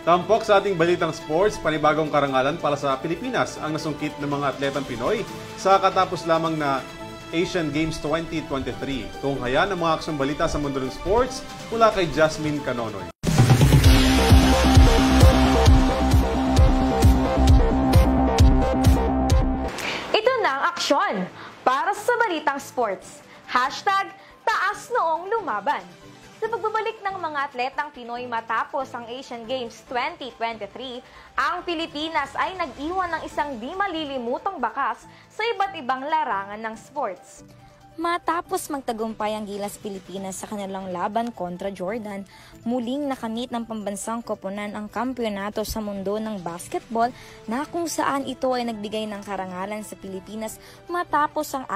Tampok sa ating balitang sports, panibagong karangalan para sa Pilipinas ang nasungkit ng mga atletang Pinoy sa katapos lamang na Asian Games 2023. Tunghayan ang mga aksyon balita sa mundo ng sports mula kay Jasmine Canonoy. Ito na ang aksyon para sa balitang sports. #Taas Noong Lumaban. Sa pagbabalik ng mga atletang Pinoy matapos ang Asian Games 2023, ang Pilipinas ay nag-iwan ng isang di malilimutang bakas sa iba't ibang larangan ng sports. Matapos magtagumpay ang Gilas Pilipinas sa kanilang laban kontra Jordan, muling nakamit ng pambansang koponan ang kampyonato sa mundo ng basketball na kung saan ito ay nagbigay ng karangalan sa Pilipinas matapos ang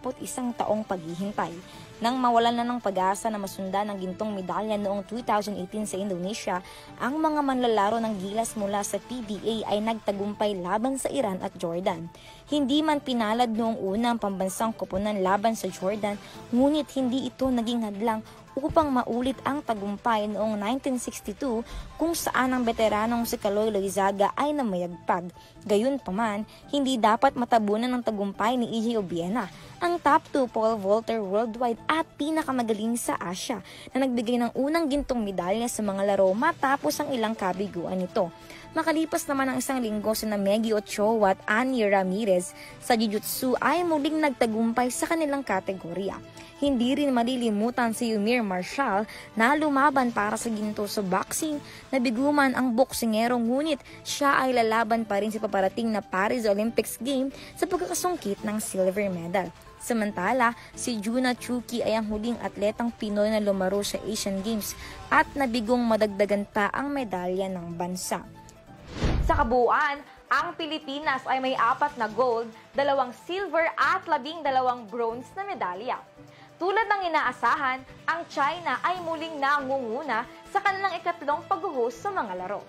61 taong paghihintay. Nang mawalan na ng pag-asa na masundan ng gintong medalya noong 2018 sa Indonesia, ang mga manlalaro ng Gilas mula sa PBA ay nagtagumpay laban sa Iran at Jordan. Hindi man pinalad noong una ang pambansang koponan laban sa Jordan, ngunit hindi ito naging hadlang upang maulit ang tagumpay noong 1962 kung saan ang veteranong si Kaloy Loizaga ay namayagpag. Gayunpaman, hindi dapat matabunan ng tagumpay ni E.J. Obiena, ang top 2 pole vaulter worldwide at pinakamagaling sa Asia na nagbigay ng unang gintong medalya sa mga laro matapos ang ilang kabiguan nito. Makalipas naman ang isang linggo sina Meggy Ochoa at Annie Ramirez sa Jiu-Jitsu ay muling nagtagumpay sa kanilang kategorya. Hindi rin malilimutan si Yumir Marshall na lumaban para sa ginto sa boxing. Nabiguman ang boksingero ngunit siya ay lalaban pa rin sa paparating na Paris Olympics game sa pagkakasungkit ng silver medal. Samantala, si Juna Chuki ay ang huling atletang Pinoy na lumaro sa Asian Games at nabigong madagdagan pa ang medalya ng bansa. Sa kabuuan, ang Pilipinas ay may 4 na gold, 2 silver at 12 bronze na medalya. Tulad ng inaasahan, ang China ay muling nangunguna sa kanilang ikatlong pag-host sa mga laro.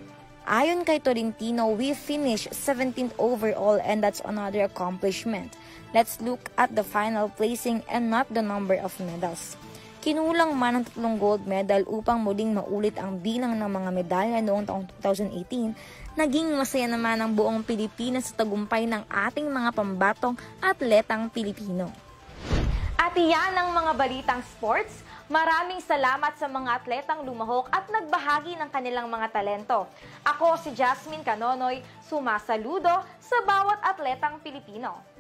Ayon kay Tolentino, we finished 17th overall and that's another accomplishment. Let's look at the final placing and not the number of medals. Kinulang man ang 3 gold medal upang muling maulit ang bilang ng mga medalya noong taong 2018, naging masaya naman ang buong Pilipinas sa tagumpay ng ating mga pambatong atletang Pilipino. At iyan ang mga balitang sports. Maraming salamat sa mga atletang lumahok at nagbahagi ng kanilang mga talento. Ako si Jasmine Canonoy, sumasaludo sa bawat atletang Pilipino.